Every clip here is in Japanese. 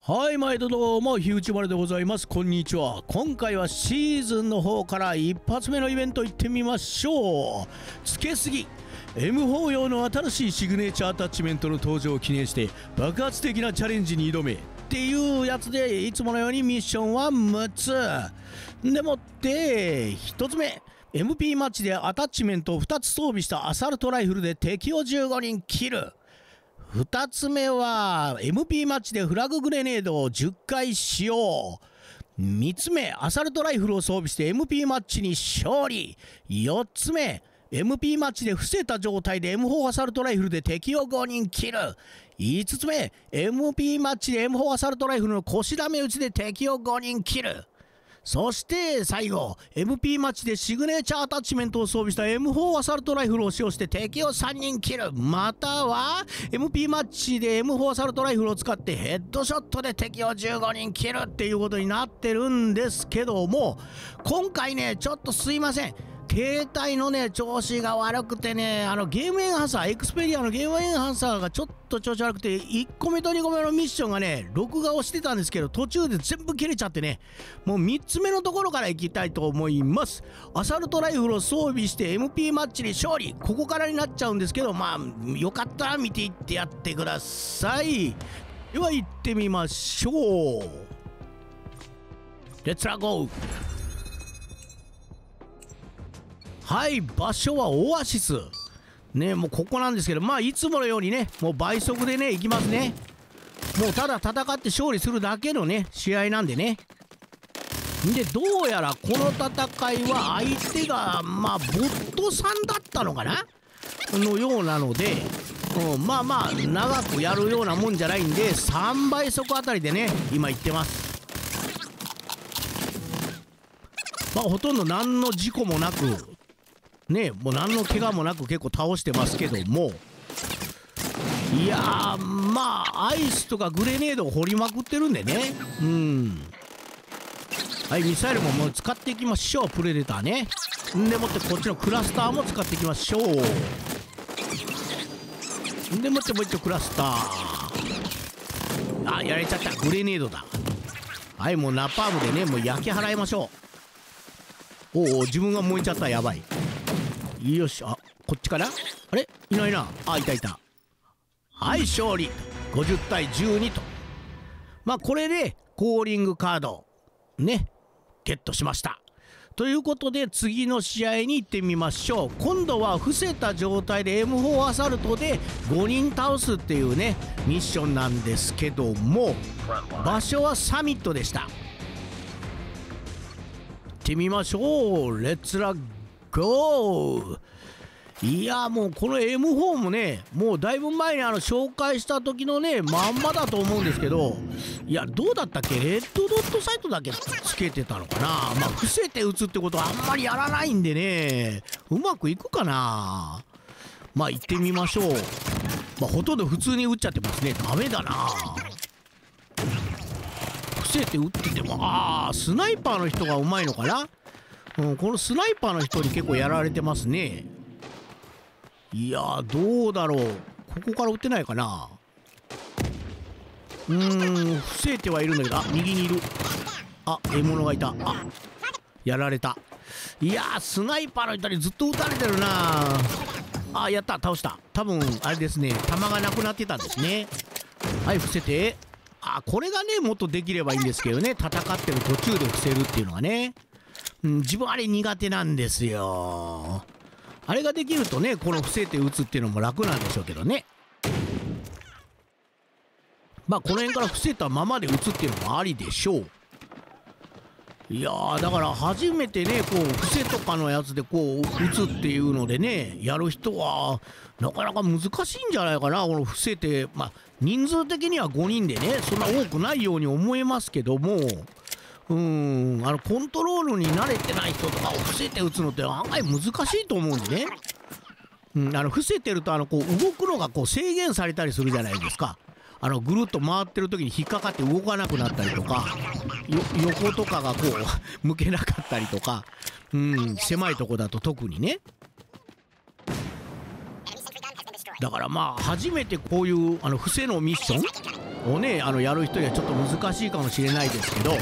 はい、毎度どうも、ひうちばるでございます。こんにちは。今回はシーズンの方から一発目のイベント行ってみましょう。つけすぎ M4 用の新しいシグネチャーアタッチメントの登場を記念して爆発的なチャレンジに挑めっていうやつで、いつものようにミッションは6つでもって1つ目、 MP マッチでアタッチメントを2つ装備したアサルトライフルで敵を15人キル。2つ目は MP マッチでフラググレネードを10回使用。3つ目、アサルトライフルを装備して MP マッチに勝利。4つ目、 MP マッチで伏せた状態で M4 アサルトライフルで敵を5人キル。5つ目、 MP マッチで M4 アサルトライフルの腰ダメ打ちで敵を5人キル。そして最後、 MP マッチでシグネチャーアタッチメントを装備した M4 アサルトライフルを使用して敵を3人キル。または MP マッチで M4 アサルトライフルを使ってヘッドショットで敵を15人キルっていうことになってるんですけども、今回ね、ちょっとすいません、携帯のね調子が悪くてね、ゲームエンハンサー、エクスペリアのゲームエンハンサーがちょっと調子悪くて、1個目と2個目のミッションがね録画をしてたんですけど、途中で全部切れちゃってね、もう3つ目のところから行きたいと思います。アサルトライフルを装備して MP マッチに勝利、ここからになっちゃうんですけど、まあよかったら見ていってやってください。では行ってみましょう。レッツラゴー。はい、場所はオアシスね、もうここなんですけど、まあいつものようにね、もう倍速でね行きますね。もうただ戦って勝利するだけのね試合なんでね。でどうやらこの戦いは相手がまあボットさんだったのかなのようなので、まあまあ長くやるようなもんじゃないんで、3倍速あたりでね今行ってます。まあほとんど何の事故もなくね、もう何の怪我もなく結構倒してますけども、いやー、まあアイスとかグレネードを掘りまくってるんでね。はい、ミサイルももう使っていきましょう。プレデターね。でもってこっちのクラスターも使っていきましょう。でもってもう一度クラスター、あ、やられちゃった。グレネードだ。はい、もうナパームでねもう焼き払いましょう。おお、自分が燃えちゃった。やばい。よし、あ、こっちかな。あれ、いないな。あ、いたいた。はい、勝利。50対12と。まあこれでコーリングカードねゲットしました。ということで次の試合に行ってみましょう。今度は伏せた状態で M4 アサルトで5人倒すっていうねミッションなんですけども、場所はサミットでした。行ってみましょう。レッツラゴー。いやもうこの M4 もね、もうだいぶ前に紹介した時のねまんまだと思うんですけど、いやどうだったっけ、レッドドットサイトだけつけてたのかな。まあ伏せて打つってことはあんまりやらないんでね、うまくいくかな。まあ行ってみましょう。まあほとんど普通に打っちゃってますね。ダメだな、伏せて打ってても。ああ、スナイパーの人がうまいのかな。このスナイパーの人に結構やられてますね。いやーどうだろう、ここから撃ってないかな。伏せてはいるんだけど、あ、右にいる。あ、獲物がいた。あ、やられた。いやースナイパーの人にずっと撃たれてるな。あ、やった、倒した。多分あれですね、弾がなくなってたんですね。はい、伏せて。あ、これがねもっとできればいいんですけどね、戦ってる途中で伏せるっていうのがね。自分あれ苦手なんですよ。あれができるとね、この伏せて打つっていうのも楽なんでしょうけどね。まあこの辺から伏せたままで打つっていうのもありでしょう。いやーだから初めてねこう伏せとかのやつでこう打つっていうのでねやる人はなかなか難しいんじゃないかな。この伏せて、まあ人数的には5人でねそんな多くないように思えますけども、コントロールに慣れてない人とかを伏せて打つのって案外難しいと思うんでね。伏せてるとこう動くのがこう制限されたりするじゃないですか。ぐるっと回ってる時に引っかかって動かなくなったりとか、横とかがこう向けなかったりとか、狭いとこだと特にね。だからまあ初めてこういう伏せのミッションをねやる人にはちょっと難しいかもしれないですけど、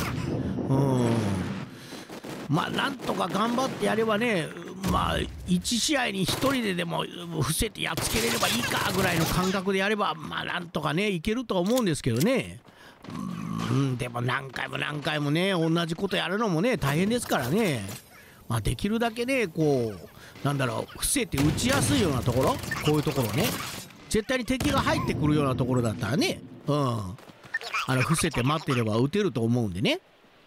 まあなんとか頑張ってやればね、まあ1試合に1人ででも伏せてやっつけれればいいかぐらいの感覚でやれば、まあなんとかねいけるとは思うんですけどね。でも何回も何回もね同じことやるのもね大変ですからね。まあできるだけねこうなんだろう、伏せて打ちやすいようなところ、こういうところね、絶対に敵が入ってくるようなところだったらね、伏せて待ってれば打てると思うんでね。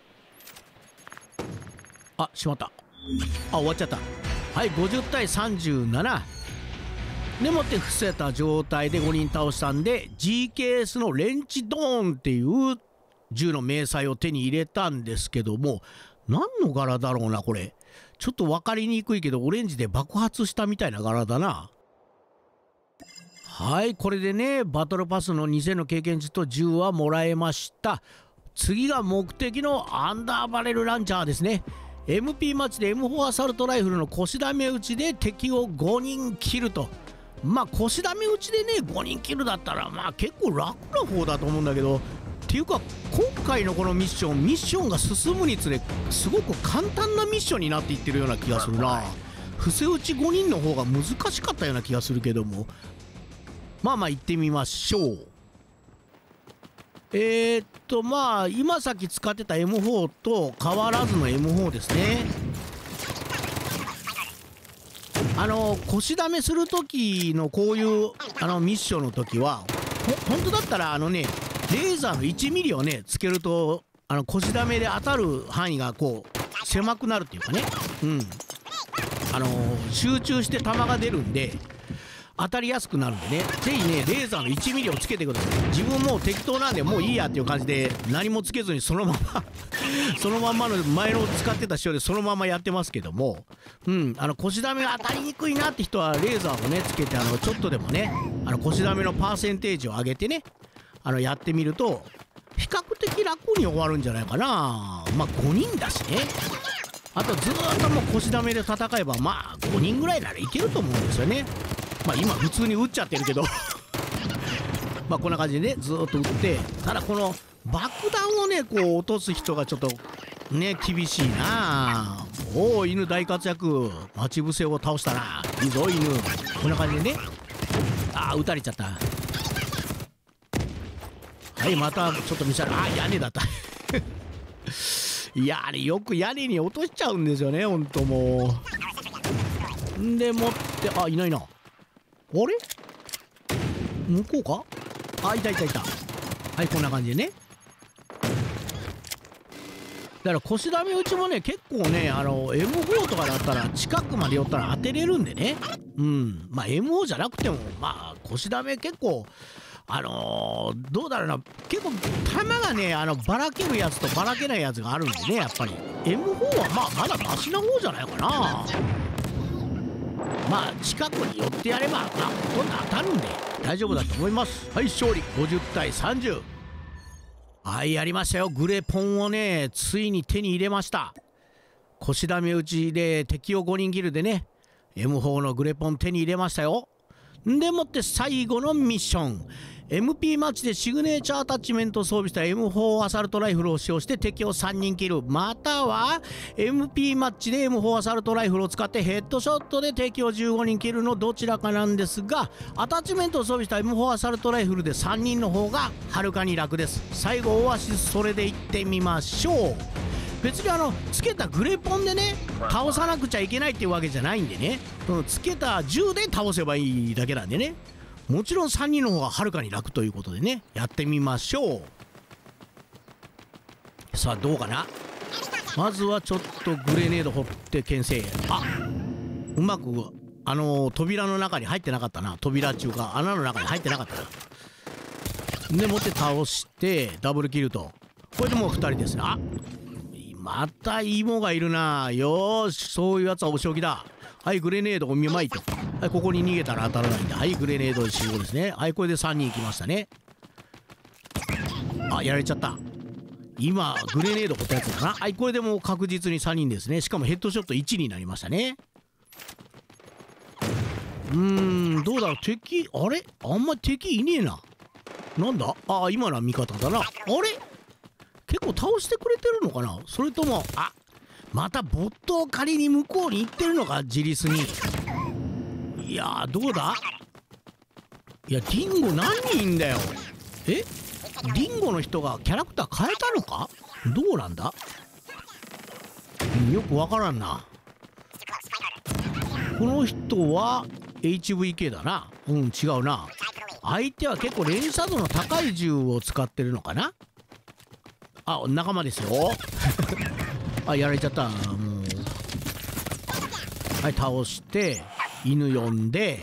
あ、しまった。あ、終わっちゃった。はい、50対37でもって伏せた状態で5人倒したんで GKS のレンチドーンっていう銃の明細を手に入れたんですけども、何の柄だろうなこれ。ちょっと分かりにくいけどオレンジで爆発したみたいな柄だな。はい、これでねバトルパスの2000の経験値と銃はもらえました。次が目的のアンダーバレルランチャーですね。MP マッチで M4 アサルトライフルの腰ダメ打ちで敵を5人切ると。まあ腰ダメ打ちでね5人切るだったらまあ結構楽な方だと思うんだけど、っていうか今回のこのミッションが進むにつれすごく簡単なミッションになっていってるような気がするな。伏せ打ち5人の方が難しかったような気がするけども、まあまあ行ってみましょう。まあ今さっき使ってた M4 と変わらずの M4 ですね。腰ダメする時のこういうミッションの時は本当だったらレーザーの1ミリをねつけると腰ダメで当たる範囲がこう狭くなるっていうかね、集中して弾が出るんで当たりやすくなるんでね、ぜひねレーザーの1ミリをつけてください。自分もう適当なんでもういいやっていう感じで何もつけずにそのままの前の使ってた仕様でそのままやってますけども、腰ダメが当たりにくいなって人はレーザーをねつけてちょっとでもね腰ダメのパーセンテージを上げてねやってみると比較的楽に終わるんじゃないかな。まあ5人だしね、あとずーっともう腰ダメで戦えばまあ5人ぐらいならいけると思うんですよね。まあ今普通に撃っちゃってるけどまあこんな感じでねずーっと撃って、ただこの爆弾をねこう落とす人がちょっとね厳しいな。おお犬大活躍、待ち伏せを倒したな、いいぞ犬。こんな感じでね、ああ撃たれちゃった。はい、またちょっと見せる。あ、屋根だったいやあれよく屋根に落としちゃうんですよねほんともう。でもってあいないな。あれ向こうか。あいたいたいた。はい、こんな感じでね。だから腰ダメ打ちもね結構ねM4 とかだったら近くまで寄ったら当てれるんでね。まあ M4 じゃなくてもまあ腰ダメ結構どうだろうな、結構弾がねばらけるやつとばらけないやつがあるんでね、やっぱり M4 はまあまだマシな方じゃないかな。まあ近くに寄ってやればまあほとんど当たるんで大丈夫だと思います。はい、勝利50対30。はい、やりましたよ。グレポンをねついに手に入れました。腰ダメ打ちで敵を5人切るでね M4 のグレポン手に入れましたよ。でもって最後のミッション、 MP マッチでシグネチャーアタッチメントを装備した M4 アサルトライフルを使用して敵を3人切る、または MP マッチで M4 アサルトライフルを使ってヘッドショットで敵を15人切るのどちらかなんですが、アタッチメントを装備した M4 アサルトライフルで3人の方がはるかに楽です。最後オアシスそれでいってみましょう。別につけたグレポンでね倒さなくちゃいけないっていうわけじゃないんでね、つけた銃で倒せばいいだけなんでね、もちろん3人の方がはるかに楽ということでねやってみましょう。さあどうかな。まずはちょっとグレネード掘って牽制。あ、うまく扉の中に入ってなかったな。扉っていうか穴の中に入ってなかったな。でもって倒してダブルキルと、これでもう2人ですね。あ、また芋がいるな。よーし、そういうやつはお仕置きだ。はい、グレネードお見舞いと。はい、ここに逃げたら当たらないんだ。はい、グレネード集合ですね。はい、これで3人行きましたね。あ、やられちゃった。今グレネード掘ったやつかな。はい、これでもう確実に3人ですね。しかもヘッドショット1になりましたね。どうだろう、敵あれあんま敵いねえな。 なんだ、ああ今のは味方だな。あれ結構倒してくれてるのかな。それともまたボットを借りに向こうに行ってるのか、自立に。いやーどうだ。いやディンゴ何人いんだよ。ディンゴの人がキャラクター変えたのか、どうなんだ、よくわからんな。この人は HVK だな。違うな。相手は結構連射度の高い銃を使ってるのかな。仲間ですよ。やられちゃった。もうはい、倒して犬呼んで、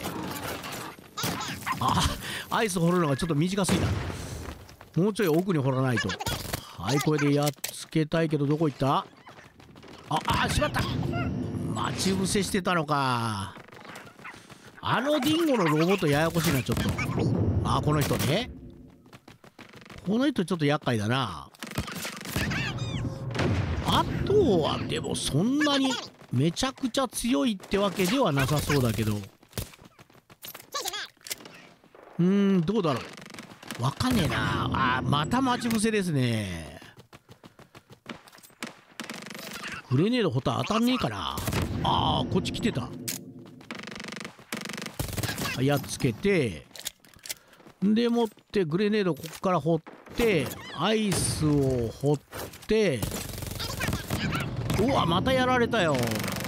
アイス掘るのがちょっと短すぎた。もうちょい奥に掘らないと。はい、これでやっつけたいけど、どこ行った。しまった。待ち伏せしてたのか。ディンゴのロボットややこしいな、ちょっと。この人ね。この人ちょっと厄介だな。あとはでもそんなにめちゃくちゃ強いってわけではなさそうだけど、どうだろう、わかんねえな。また待ち伏せですね。グレネードほた当たんねえかな。こっち来てた。やっつけて、でもってグレネードここから掘って、アイスを掘って、またやられたよ。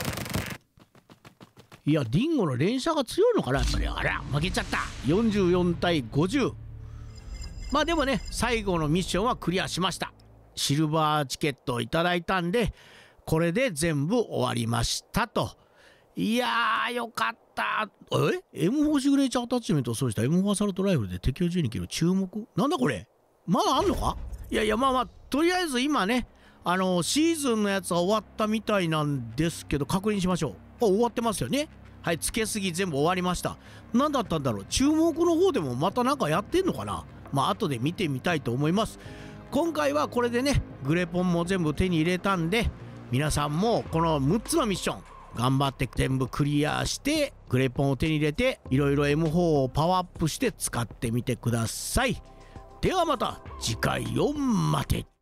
いやディンゴの連射が強いのかな、やっぱり。負けちゃった。44対50。でもね、最後のミッションはクリアしました。シルバーチケットをいただいたんで、これで全部終わりましたと。いやーよかった。M4 シグネチャーアタッチメントを装した M4 アサルトライフルで敵を12キロ注目。なんだこれ、まだあんのか。いやとりあえず今ね、シーズンのやつは終わったみたいなんですけど、確認しましょう。終わってますよね。はい、つけすぎ全部終わりました。何だったんだろう。注目の方でもまたなんかやってんのかな。後で見てみたいと思います。今回はこれでね、グレポンも全部手に入れたんで、皆さんもこの6つのミッション頑張って全部クリアして、グレポンを手に入れて、いろいろ M4 をパワーアップして使ってみてください。ではまた次回を待て。